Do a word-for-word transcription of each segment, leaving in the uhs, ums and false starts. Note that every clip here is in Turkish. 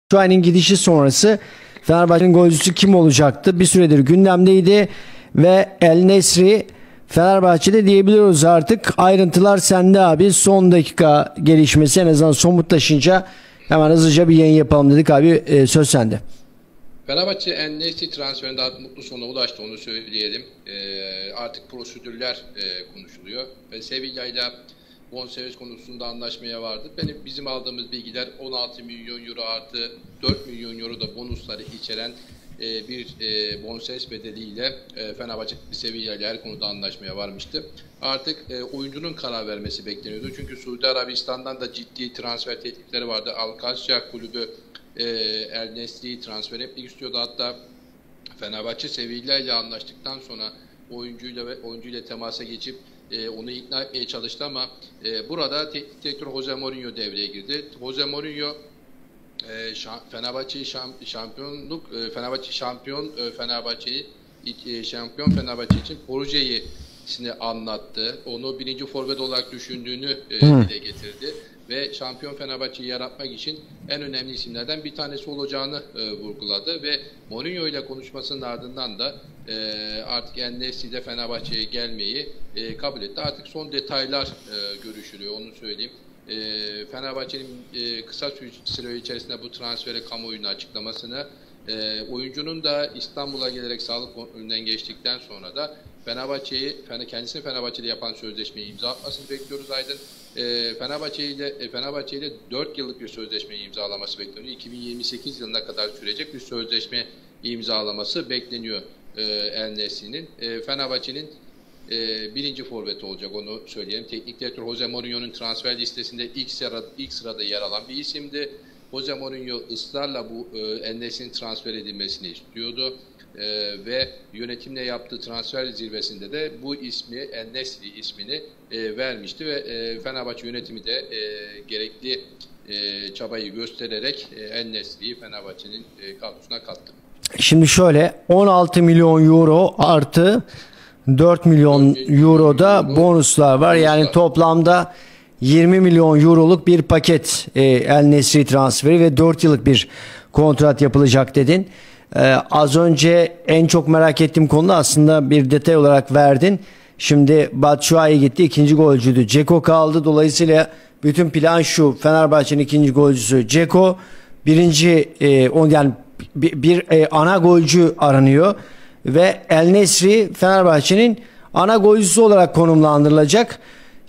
Batshuayi'nin gidişi sonrası Fenerbahçe'nin golcüsü kim olacaktı? Bir süredir gündemdeydi ve El Nesri Fenerbahçe'de diyebiliyoruz artık. Ayrıntılar sende abi. Son dakika gelişmesi, en azından somutlaşınca hemen hızlıca bir yayın yapalım dedik abi. Ee, söz sende. Fenerbahçe El Nesri transferinde artık mutlu sonuna ulaştı, onu söyleyelim. Ee, artık prosedürler e, konuşuluyor ve Sevilla ile bonservis konusunda anlaşmaya vardı. Benim bizim aldığımız bilgiler on altı milyon euro artı dört milyon euro da bonusları içeren e, bir e, bonservis bedeliyle e, Fenerbahçe Sevilla ile her konuda anlaşmaya varmıştı. Artık e, oyuncunun karar vermesi bekleniyordu. Çünkü Suudi Arabistan'dan da ciddi transfer teklifleri vardı. Al-Kasya kulübü e, El Nesri'yi transfer etmek istiyordu. Hatta Fenerbahçe Sevilla ile anlaştıktan sonra oyuncuyla ve oyuncuyla temasa geçip e, onu ikna etmeye çalıştı ama e, burada teknik direktör Jose Mourinho devreye girdi. Jose Mourinho e, Fenerbahçe'yi şamp şampiyonluk e, Fenerbahçe şampiyon e, Fenerbahçe'yi e, şampiyon Fenerbahçe için projeyi anlattı. Onu birinci forvet olarak düşündüğünü e, dile getirdi ve şampiyon Fenerbahçe'yi yaratmak için en önemli isimlerden bir tanesi olacağını e, vurguladı ve Mourinho ile konuşmasının ardından da e, artık El Nesri de Fenerbahçe'ye gelmeyi e, kabul etti. Artık son detaylar e, görüşülüyor, onu söyleyeyim. E, Fenerbahçe'nin e, kısa süre içerisinde bu transferi kamuoyuna açıklamasını, e, oyuncunun da İstanbul'a gelerek sağlık kontrolünden geçtikten sonra da Fenerbahçe'yi, kendisini Fenerbahçe'de yapan sözleşmeyi imza atmasını bekliyoruz Aydın. E, Fenerbahçe ile Fenerbahçe ile dört yıllık bir sözleşmeyi imzalaması bekleniyor. iki bin yirmi sekiz yılına kadar sürecek bir sözleşme imzalaması bekleniyor e, El Nesri'nin. E, Fenerbahçe'nin e, birinci forveti olacak, onu söyleyelim. Teknik direktör Jose Mourinho'nun transfer listesinde ilk sırada, ilk sırada yer alan bir isimdi. Jose Mourinho ısrarla bu e, El Nesri'nin transfer edilmesini istiyordu. Ee, ve yönetimle yaptığı transfer zirvesinde de bu ismi, El Nesri ismini e, vermişti ve e, Fenerbahçe yönetimi de e, gerekli e, çabayı göstererek e, El Nesri'yi Fenerbahçe'nin e, kadrosuna kattı. Şimdi şöyle, on altı milyon euro artı dört milyon euro da bonuslar var. Yani toplamda yirmi milyon euroluk bir paket e, El Nesri transferi ve dört yıllık bir kontrat yapılacak dedin. Ee, az önce en çok merak ettiğim konu aslında bir detay olarak verdin. Şimdi Batshuayi gitti, ikinci golcüydü. Dzeko kaldı. Dolayısıyla bütün plan şu: Fenerbahçe'nin ikinci golcüsü Dzeko, birinci e, on yani bir, bir e, ana golcü aranıyor ve El Nesri Fenerbahçe'nin ana golcüsü olarak konumlandırılacak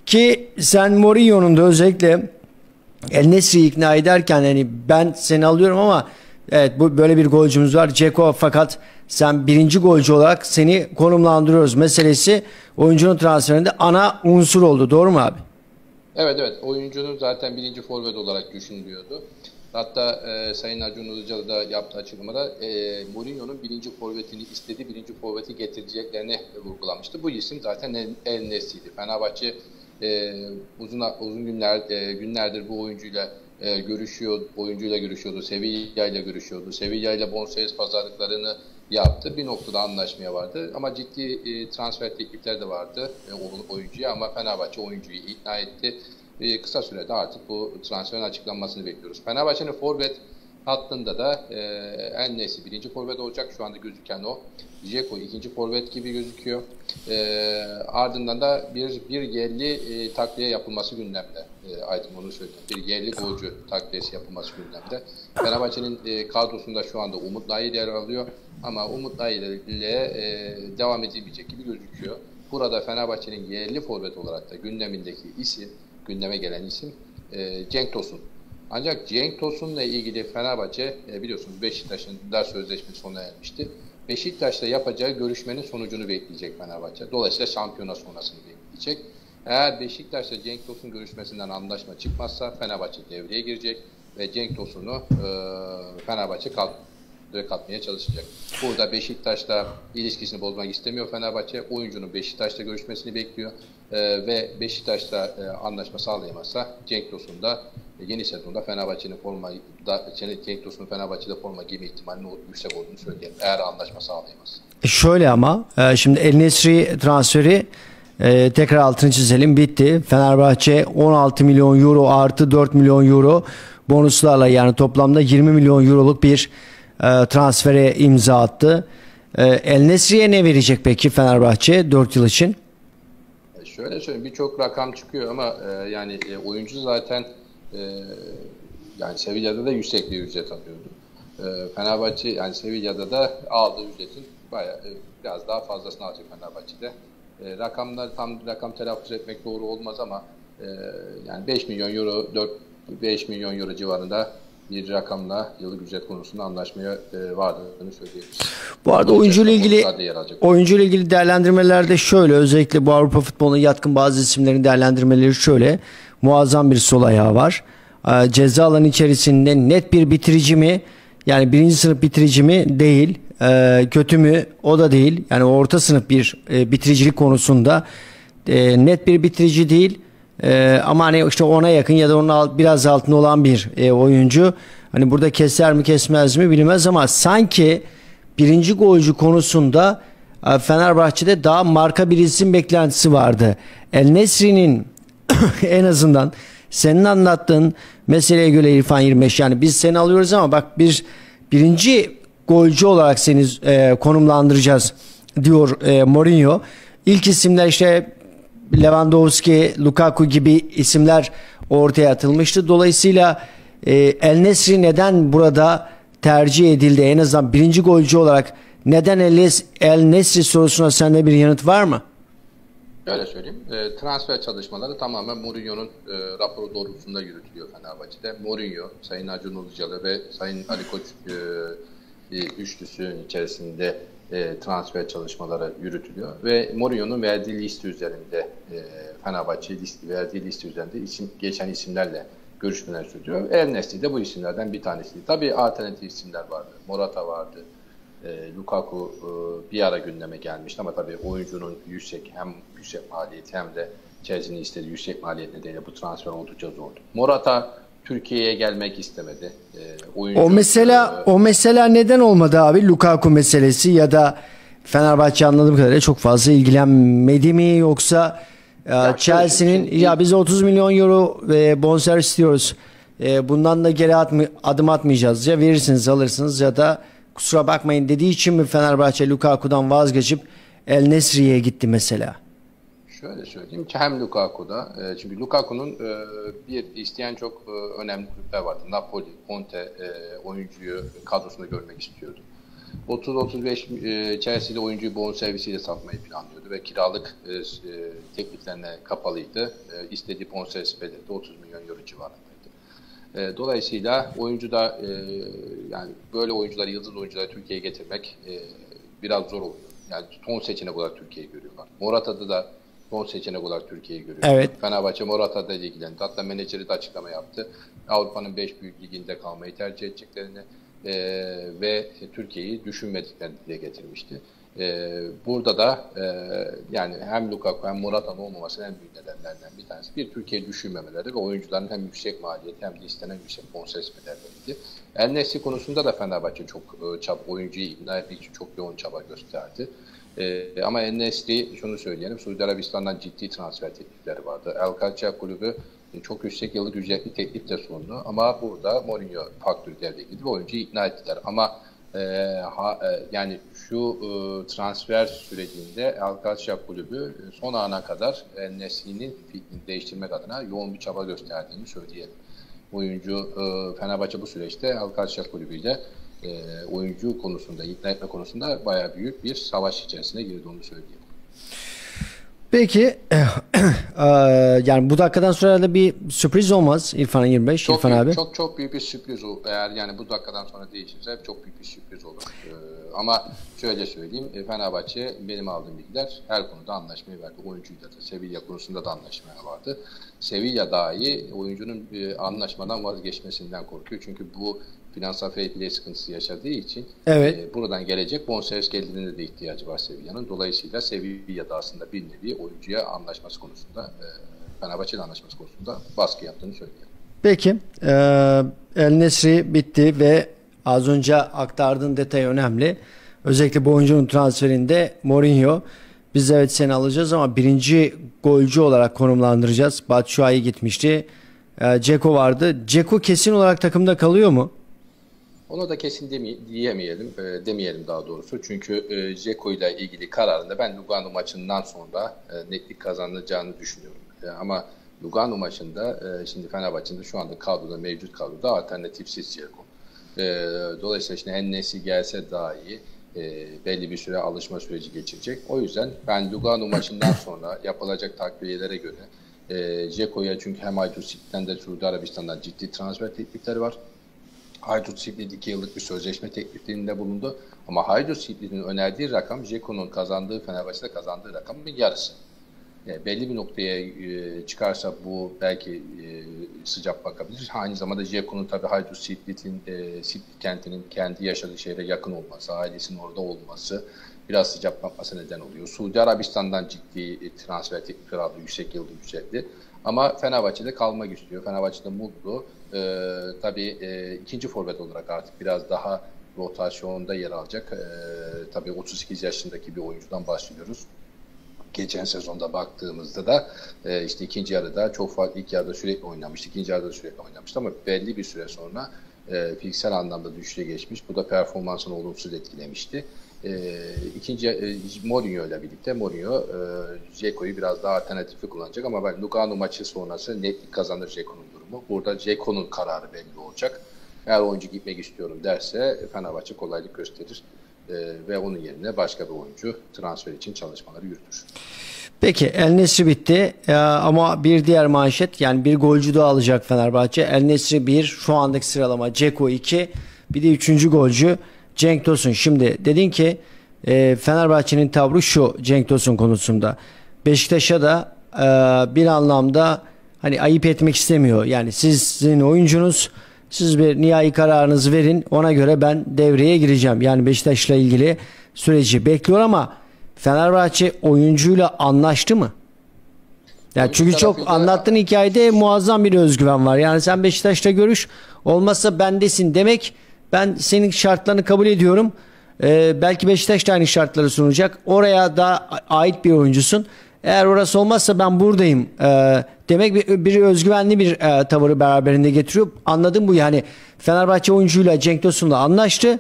ki sen Mourinho'nun da özellikle El Nesri'yi ikna ederken hani ben seni alıyorum ama evet, bu böyle bir golcümüz var Dzeko, fakat sen birinci golcü olarak seni konumlandırıyoruz meselesi oyuncunun transferinde ana unsur oldu. Doğru mu abi? Evet evet, oyuncunun zaten birinci forvet olarak düşünülüyordu. Hatta e, Sayın Acun Ilıcalı da yaptığı açıklamada e, Mourinho'nun birinci forvetini istediği birinci forveti getireceklerini vurgulamıştı. Bu isim zaten El, El Nesri'ydi. Fenerbahçe e, uzun uzun günler e, günlerdir bu oyuncuyla E, görüşüyor, oyuncuyla görüşüyordu, Sevilla ile görüşüyordu. Sevilla ile bonservis pazarlıklarını yaptı. Bir noktada anlaşmaya vardı ama ciddi e, transfer teklifleri de vardı e, oyuncuya ama Fenerbahçe oyuncuyu ikna etti. E, kısa sürede artık bu transferin açıklanmasını bekliyoruz. Fenerbahçe'nin forvet hattında da e, El Nesri birinci forvet olacak. Şu anda gözüken o. Dzeko ikinci forvet gibi gözüküyor. E, ardından da bir bir yerli e, takviye yapılması gündemde. E, Aydın onu söyleyeyim. Bir yerli golcü takviyesi yapılması gündemde. Fenerbahçe'nin e, kadrosunda şu anda Umut Nayir yer alıyor. Ama Umut Nayir ile e, devam edilmeyecek gibi gözüküyor. Burada Fenerbahçe'nin yerli forvet olarak da gündemindeki isim, gündeme gelen isim e, Cenk Tosun. Ancak Cenk Tosun'la ilgili Fenerbahçe e, biliyorsunuz Beşiktaş'ın da sözleşmesi sona ermişti. Beşiktaş'la yapacağı görüşmenin sonucunu bekleyecek Fenerbahçe. Dolayısıyla şampiyona sonrasını bekleyecek. Eğer Beşiktaş'la Cenk Tosun görüşmesinden anlaşma çıkmazsa Fenerbahçe devreye girecek ve Cenk Tosun'u e, Fenerbahçe kadroya katmaya çalışacak. Burada Beşiktaş'la ilişkisini bozmak istemiyor Fenerbahçe. Oyuncunun Beşiktaş'la görüşmesini bekliyor e, ve Beşiktaş'la e, anlaşma sağlayamazsa Cenk Tosun da yeni sezonda Fenerbahçe'nin forma da Cenk Tosun'un Fenerbahçe'de forma giyme ihtimalinin yüksek olduğunu söyleyelim. Eğer anlaşma sağlayamaz. Şöyle ama şimdi El Nesri transferi e, tekrar altını çizelim, bitti. Fenerbahçe on altı milyon euro artı dört milyon euro bonuslarla, yani toplamda yirmi milyon euroluk bir e, transfere imza attı. E, El Nesri'ye ne verecek peki Fenerbahçe dört yıl için? Şöyle söyleyeyim, birçok rakam çıkıyor ama e, yani e, oyuncu zaten e, yani Sevilla'da da yüksek bir ücret alıyordu. E, Fenerbahçe yani Sevilla'da da aldığı ücretin bayağı e, biraz daha fazlasını alacak Fenerbahçe'de. E, rakamlar tam rakam telaffuz etmek doğru olmaz ama e, yani beş milyon euro, dört beş milyon euro civarında bir rakamla yıllık ücret konusunda anlaşmaya e, vardığını söyleyebiliriz. Bu arada oyuncuyla ilgili oyuncuyla ilgili değerlendirmelerde şöyle, özellikle bu Avrupa futboluna yatkın bazı isimlerin değerlendirmeleri şöyle: muazzam bir sol ayağı var. E, ceza alanı içerisinde net bir bitirici mi? Yani birinci sınıf bitirici mi? Değil. E, kötü mü? O da değil. Yani orta sınıf bir e, bitiricilik konusunda e, net bir bitirici değil. Ee, ama hani işte ona yakın ya da onun alt, biraz altında olan bir e, oyuncu. Hani burada keser mi kesmez mi bilinmez ama sanki birinci golcü konusunda e, Fenerbahçe'de daha marka bir isim beklentisi vardı. El Nesri'nin en azından senin anlattığın meseleye göre İrfan yirmi beş, yani biz seni alıyoruz ama bak bir birinci golcü olarak seni e, konumlandıracağız diyor e, Mourinho. İlk isimler işte Lewandowski, Lukaku gibi isimler ortaya atılmıştı. Dolayısıyla e, El Nesri neden burada tercih edildi? En azından birinci golcü olarak neden El, El Nesri sorusuna sende bir yanıt var mı? Öyle söyleyeyim. E, transfer çalışmaları tamamen Mourinho'nun e, raporu doğrultusunda yürütülüyor Fenerbahçe'de. Mourinho, Sayın Acun Ilıcalı ve Sayın Ali Koç e, üçlüsünün içerisinde E, transfer çalışmaları yürütülüyor ve Mourinho'nun verdiği liste üzerinde e, Fenerbahçe liste, verdiği liste üzerinde isim, geçen isimlerle görüşmeler sürüyor. El Nesri de bu isimlerden bir tanesiydi. Tabii alternatif isimler vardı. Morata vardı. E, Lukaku e, bir ara gündeme gelmişti ama tabii oyuncunun yüksek hem yüksek maliyeti hem de Chelsea'nin istediği yüksek maliyet nedeniyle bu transfer oldukça zordu. Morata Türkiye'ye gelmek istemedi. E, oyuncu, o mesela e, o mesela neden olmadı abi? Lukaku meselesi ya da Fenerbahçe anladığım kadarıyla çok fazla ilgilenmedi mi, yoksa e, Chelsea'nin şey, ya biz otuz milyon euro e, bonservis istiyoruz, e, bundan da geri atma, adım atmayacağız, ya verirsiniz alırsınız ya da kusura bakmayın dediği için mi Fenerbahçe Lukaku'dan vazgeçip El Nesri'ye gitti mesela? Şöyle söyleyeyim ki hem Lukaku'da, e, çünkü Lukaku'nun e, bir isteyen çok e, önemli kulüpler vardı. Napoli, Conte e, oyuncuyu kadrosunda görmek istiyordu. otuz otuz beş e, Chelsea'de oyuncuyu bonservisiyle satmayı planlıyordu ve kiralık e, e, tekliflerine kapalıydı. E, istediği bonservis bedeli otuz milyon euro civarındaydı. E, dolayısıyla oyuncu da e, yani böyle oyuncuları, yıldız oyuncuları Türkiye'ye getirmek e, biraz zor oluyor. Yani son seçenek olarak Türkiye'yi görüyorlar. Morata'da da son seçenek olarak Türkiye'yi görüyor. Evet. Fenerbahçe Morata'da ilgilendi. Hatta menajeri de açıklama yaptı. Avrupa'nın beş büyük liginde kalmayı tercih edeceklerini e, ve Türkiye'yi düşünmediklerini dile getirmişti. E, burada da e, yani hem Lukaku hem Morata'nın olmamasının en büyük nedenlerden bir tanesi bir Türkiye'yi düşünmemeleri ve oyuncuların hem yüksek maliyet hem de istenen yüksek bonservis bedelleriydi. El Nesri konusunda da Fenerbahçe çok e, çaba, oyuncuyu ikna etmek için çok yoğun çaba gösterdi. Ee, ama El Nesri, şunu söyleyelim, Suudi Arabistan'dan ciddi transfer teklifleri vardı. El Kaçya kulübü çok yüksek yıllık ücretli teklif de sundu. Ama burada Mourinho faktörü devreye girdi ve oyuncuyu ikna ettiler. Ama e, ha, e, yani şu e, transfer sürecinde El Kaçya kulübü son ana kadar El Nesri'nin fikrini değiştirmek adına yoğun bir çaba gösterdiğini söyleyelim. Oyuncu e, Fenerbahçe bu süreçte El Kaçya kulübüyle E, oyuncu konusunda, ikna etme konusunda bayağı büyük bir savaş içerisine girdi, onu söyleyeyim. Peki e, yani bu dakikadan sonra da bir sürpriz olmaz İrfan yirmi beş, çok İrfan büyük, abi. Çok çok büyük bir sürpriz olur. Eğer yani bu dakikadan sonra değişirse çok büyük bir sürpriz olur. Ee, ama şöyle söyleyeyim, Fenerbahçe benim aldığım bilgiler her konuda anlaşmayı verdi. Oyuncuyla da, Sevilla konusunda da anlaşmaya vardı. Sevilla dahi oyuncunun e, anlaşmadan vazgeçmesinden korkuyor. Çünkü bu finansal fair play sıkıntısı yaşadığı için evet. e, buradan gelecek bonservis gelirine de ihtiyacı var Sevilla'nın. Dolayısıyla Sevilla da aslında bir nevi oyuncuya anlaşması konusunda, e, Fenerbahçe'yle anlaşması konusunda baskı yaptığını söyleyelim. Peki. E, El Nesri bitti ve az önce aktardığın detay önemli. Özellikle bu oyuncunun transferinde Mourinho, biz evet seni alacağız ama birinci golcü olarak konumlandıracağız. Batshuayi gitmişti. E, Dzeko vardı. Dzeko kesin olarak takımda kalıyor mu? Ona da kesin demi, diyemeyelim, e, demeyelim daha doğrusu. Çünkü e, Dzeko ile ilgili kararında ben Lugano maçından sonra e, netlik kazanacağını düşünüyorum. E, ama Lugano maçında e, şimdi Fenerbahçe'nin şu anda kadroda, mevcut kadroda alternatifsiz Dzeko. E, dolayısıyla şimdi En-Nesyri gelse dahi e, belli bir süre alışma süreci geçirecek. O yüzden ben Lugano maçından sonra yapılacak takviyelere göre e, Dzeko'ya, çünkü hem Hajduk Split'ten de Suudi Arabistan'dan ciddi transfer teklifleri var. Hajduk Split iki yıllık bir sözleşme tekliflerinde bulundu. Ama Hajduk Split'in önerdiği rakam Dzeko'nun kazandığı, Fenerbahçe'de kazandığı rakamın yarısı. E, belli bir noktaya e, çıkarsa bu belki e, sıcak bakabilir. Aynı zamanda Dzeko'nun tabii Hajduk Split'in, e, Split kentinin kendi yaşadığı şehre yakın olması, ailesinin orada olması biraz sıcak bakması neden oluyor. Suudi Arabistan'dan ciddi transfer teklifleri aldı, yüksek yılda yükseldi. Ama Fenerbahçe'de kalmak istiyor. Fenerbahçe'de mutlu. Ee, tabii e, ikinci forvet olarak artık biraz daha rotasyonda yer alacak. Ee, tabii otuz sekiz yaşındaki bir oyuncudan bahsediyoruz. Geçen sezonda baktığımızda da e, işte ikinci yarıda çok farklı, ilk yarıda sürekli oynamıştı, ikinci yarıda sürekli oynamıştı ama belli bir süre sonra e, fiziksel anlamda düşüşe geçmiş. Bu da performansını olumsuz etkilemişti. E, ikinci e, Mourinho ile birlikte Mourinho e, Dzeko'yu biraz daha alternatifi kullanacak ama ben Lugano maçı sonrası netlik kazanır Dzeko'nun durumu. Burada Dzeko'nun kararı belli olacak. Eğer oyuncu gitmek istiyorum derse Fenerbahçe kolaylık gösterir e, ve onun yerine başka bir oyuncu transfer için çalışmaları yürütür. Peki El-Nesyri bitti ee, ama bir diğer manşet, yani bir golcü daha alacak Fenerbahçe. El-Nesyri bir, şu andaki sıralama Dzeko iki, bir de üçüncü golcü Cenk Tosun. Şimdi dedin ki e, Fenerbahçe'nin tavrı şu Cenk Tosun konusunda. Beşiktaş'a da e, bir anlamda hani ayıp etmek istemiyor. Yani sizin oyuncunuz, siz bir nihai kararınızı verin, ona göre ben devreye gireceğim. Yani Beşiktaş'la ilgili süreci bekliyor ama Fenerbahçe oyuncuyla anlaştı mı? Yani çünkü çok anlattığın hikayede muazzam bir özgüven var. Yani sen Beşiktaş'la görüş, olmazsa bendesin demek. Ben senin şartlarını kabul ediyorum. Ee, belki Beşiktaş da aynı şartları sunacak. Oraya da ait bir oyuncusun. Eğer orası olmazsa ben buradayım ee, demek bir, bir özgüvenli bir e, tavırı beraberinde getiriyor. Anladım bu yani. Fenerbahçe oyuncuyla Cenk Tosun'la anlaştı.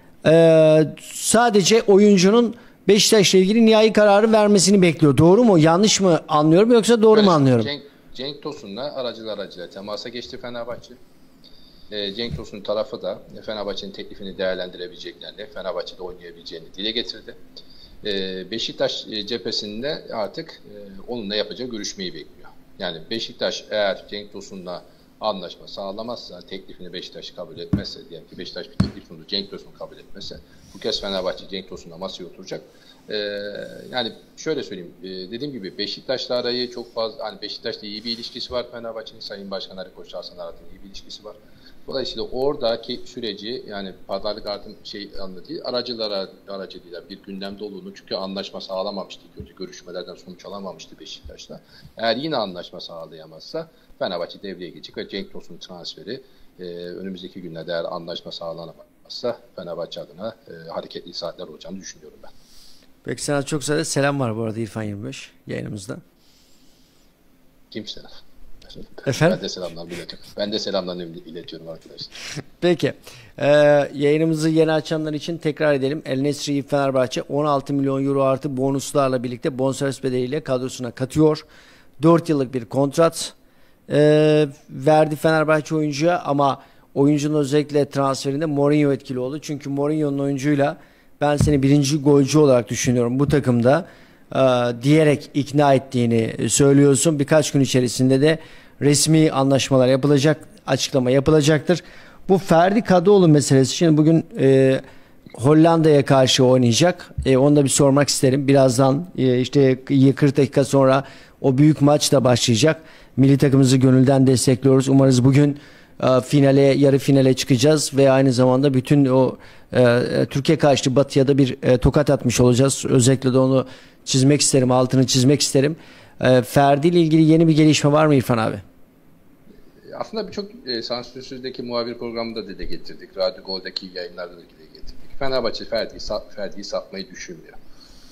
Ee, sadece oyuncunun Beşiktaş'la ilgili nihai kararı vermesini bekliyor. Doğru mu? Yanlış mı anlıyorum yoksa doğru evet, mu anlıyorum? Cenk, Cenk Tosun'la aracılar aracıyla temasa geçti Fenerbahçe. E, Cenk Tosun tarafı da Fenerbahçe'nin teklifini değerlendirebileceklerini, Fenerbahçe'de oynayabileceğini dile getirdi. E, Beşiktaş e, cephesinde artık e, onunla yapacağı görüşmeyi bekliyor. Yani Beşiktaş eğer Cenk Tosun'la anlaşma sağlamazsa, teklifini Beşiktaş kabul etmezse, diyelim ki Beşiktaş bir teklif sundu, Cenk Tosun kabul etmezse, bu kez Fenerbahçe Cenk Tosun'la masaya oturacak. Ee, yani şöyle söyleyeyim, ee, dediğim gibi Beşiktaş'la arayı çok fazla, hani Beşiktaş'la iyi bir ilişkisi var Fenerbahçe'nin, Sayın Başkan Ali Koç Hasan Arat'ın iyi bir ilişkisi var. Dolayısıyla oradaki süreci, yani pazarlık artık şey anlamda değil, aracılara aracılığıyla bir gündemde olduğunu, çünkü anlaşma sağlamamıştı, kötü görüşmelerden sonuç alamamıştı Beşiktaş'la. Eğer yine anlaşma sağlayamazsa Fenerbahçe devreye girecek ve Cenk Tosun transferi e, önümüzdeki günlerde eğer anlaşma sağlanamazsa Fenerbahçe adına e, hareketli saatler olacağını düşünüyorum ben. Peki, sana çok güzel selam var bu arada İrfan yirmi beş yayınımızda. Kim selam? Efendim? Ben de selamlarımı iletiyorum. Ben de selamlarımı iletiyorum arkadaşlar. Peki. Ee, yayınımızı yeni açanlar için tekrar edelim. El-Nesyri Fenerbahçe on altı milyon euro artı bonuslarla birlikte bonservis bedeliyle kadrosuna katıyor. dört yıllık bir kontrat e, verdi Fenerbahçe oyuncuya ama oyuncunun özellikle transferinde Mourinho etkili oldu. Çünkü Mourinho'nun oyuncuyla ben seni birinci golcü olarak düşünüyorum bu takımda e, diyerek ikna ettiğini söylüyorsun. Birkaç gün içerisinde de resmi anlaşmalar yapılacak, açıklama yapılacaktır. Bu Ferdi Kadıoğlu meselesi, şimdi bugün e, Hollanda'ya karşı oynayacak. E, onu da bir sormak isterim. Birazdan e, işte kırk dakika sonra o büyük maç da başlayacak. Milli takımımızı gönülden destekliyoruz. Umarız bugün e, finale, yarı finale çıkacağız ve aynı zamanda bütün o e, Türkiye karşı Batı'ya da bir e, tokat atmış olacağız. Özellikle de onu çizmek isterim, altını çizmek isterim. E, Ferdi ile ilgili yeni bir gelişme var mı İrfan abi? Aslında birçok e, sansürsüzdeki muhabir programında dile getirdik. Radyo Gol'daki yayınlarda da dile getirdik. Fenerbahçe Ferdi'yi Ferdi'yi satmayı düşünmüyor.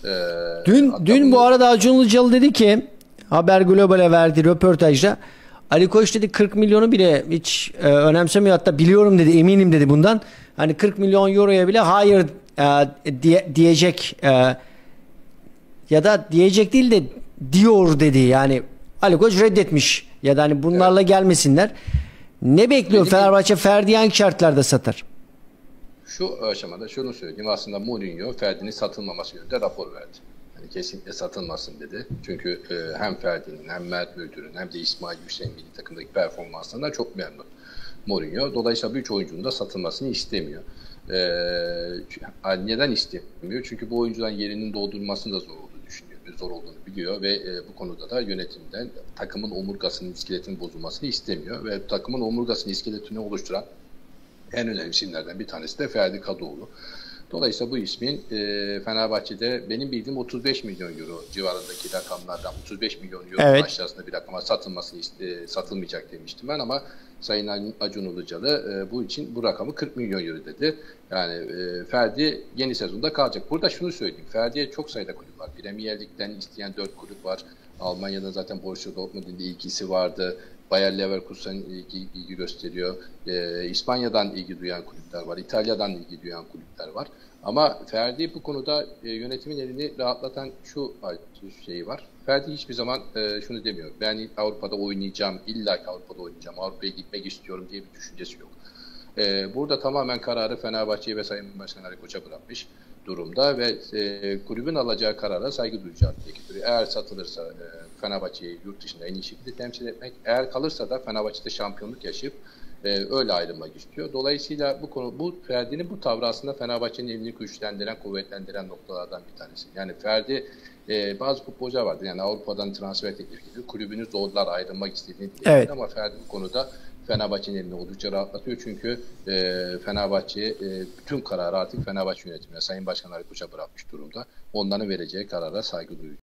Ee, dün dün bunu... bu arada Acun Ilıcalı dedi ki Haber Global'e verdiği röportajda Ali Koç dedi kırk milyonu bile hiç e, önemsemiyor, hatta biliyorum dedi, eminim dedi bundan. Hani kırk milyon euroya bile hayır e, diye, diyecek e, ya da diyecek değil de diyor dedi. Yani Ali Koç reddetmiş ya da hani bunlarla evet. gelmesinler. Ne bekliyor Benim Fenerbahçe? Ferdi hangi şartlarda satar? Şu aşamada şunu söyleyeyim. Aslında Mourinho Ferdi'nin satılmaması yönünde rapor verdi. Yani kesinlikle satılmasın dedi. Çünkü e, hem Ferdi'nin hem Mert Müldür'ün hem de İsmail Yüksek'in milli takımdaki performanslarından çok memnun Mourinho. Dolayısıyla üç oyuncunun da satılmasını istemiyor. E, neden istemiyor? Çünkü bu oyuncuların yerinin doldurulmasının da zor olduğunu düşünüyor. Zor olduğunu biliyor ve e, bu konuda da yönetimden takımın omurgasının, iskeletinin bozulmasını istemiyor. Ve takımın omurgasının, iskeletini oluşturan en önemli isimlerden bir tanesi de Ferdi Kadıoğlu. Dolayısıyla bu ismin e, Fenerbahçe'de benim bildiğim otuz beş milyon euro civarındaki rakamlardan otuz beş milyon euro evet. aşağısında bir rakama satılmasını e, satılmayacak demiştim ben, ama Sayın Acun Ilıcalı e, bu için bu rakamı kırk milyon euro dedi. Yani e, Ferdi yeni sezonda kalacak. Burada şunu söyleyeyim. Ferdi'ye çok sayıda kulüp var. Premier Lig'den isteyen dört kulüp var. Almanya'da zaten Borussia Dortmund'un ilgisi vardı. Bayer Leverkusen ilgi, ilgi gösteriyor. Ee, İspanya'dan ilgi duyan kulüpler var. İtalya'dan ilgi duyan kulüpler var. Ama Ferdi bu konuda e, yönetimin elini rahatlatan şu şeyi var. Ferdi hiçbir zaman e, şunu demiyor. Ben Avrupa'da oynayacağım, illa ki Avrupa'da oynayacağım, Avrupa'ya gitmek istiyorum diye bir düşüncesi yok. E, burada tamamen kararı Fenerbahçe'ye ve Sayın Başkan Ali Koç'a bırakmış durumda ve e, kulübün alacağı karara saygı duyacağı gerekiyor. Eğer satılırsa e, Fenerbahçe'yi yurt dışında en iyi şekilde temsil etmek, eğer kalırsa da Fenerbahçe'de şampiyonluk yaşayıp e, öyle ayrılmak istiyor. Dolayısıyla bu konu, bu Ferdi'nin bu tavrı aslında Fenerbahçe'nin elini güçlendiren, kuvvetlendiren noktalardan bir tanesi. Yani Ferdi e, bazı futbolcular vardır. Yani Avrupa'dan transfer teklif ediyor. Kulübünü zorlar, ayrılmak istediğini evet. ama Ferdi bu konuda Fenerbahçe'nin elini oldukça rahatlatıyor. Çünkü e, Fenerbahçe e, bütün kararı artık Fenerbahçe yönetimine, Sayın Başkan Ali Koç'a bırakmış durumda. Onların vereceği karara saygı duyuyor.